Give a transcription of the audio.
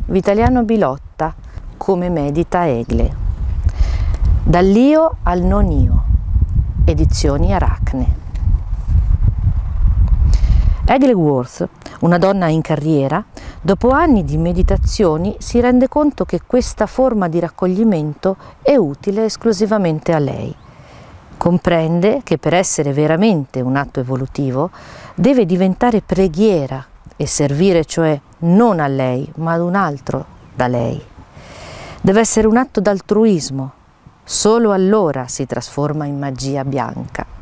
Vitaliano Bilotta, come medita Egle. Dall'io al non io, edizioni Aracne. Egle Worth, una donna in carriera, dopo anni di meditazioni si rende conto che questa forma di raccoglimento è utile esclusivamente a lei. Comprende che per essere veramente un atto evolutivo deve diventare preghiera e servire cioè non a lei ma ad un altro da lei. Deve essere un atto d'altruismo, solo allora si trasforma in magia bianca.